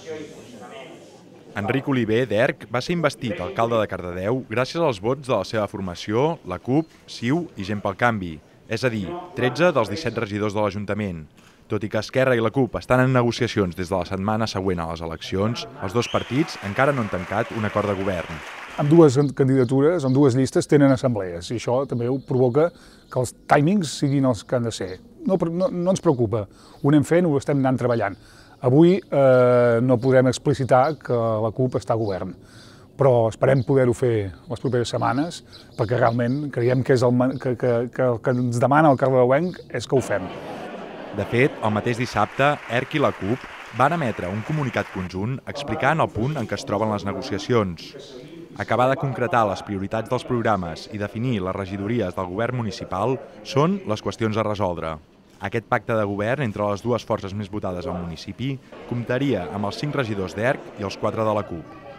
Enric Oliver, d'ERC, va ser investit alcalde de Cardedeu gràcies als vots de la seva formació, la CUP, CiU i Gent pel Canvi, és a dir, 13 dels 17 regidors de l'Ajuntament. Tot i que Esquerra i la CUP estan en negociacions des de la setmana següent a les eleccions, els dos partits encara no han tancat un acord de govern. Amb dues candidatures, amb dues llistes, tenen assemblees i això també provoca que els timings siguin els que han de ser. No ens preocupa, ho anem fent, ho estem anant treballant. Avui no podrem explicitar que la CUP està a govern, però esperem poder-ho fer les properes setmanes perquè realment creiem que el que ens demana el cardedeuenc és que ho fem. De fet, el mateix dissabte, ERC i la CUP van emetre un comunicat conjunt explicant el punt en què es troben les negociacions. Acabar de concretar les prioritats dels programes i definir les regidories del govern municipal són les qüestions a resoldre. Aquest pacte de govern entre les dues forces més votades al municipi comptaria amb els 5 regidors d'ERC i els 4 de la CUP.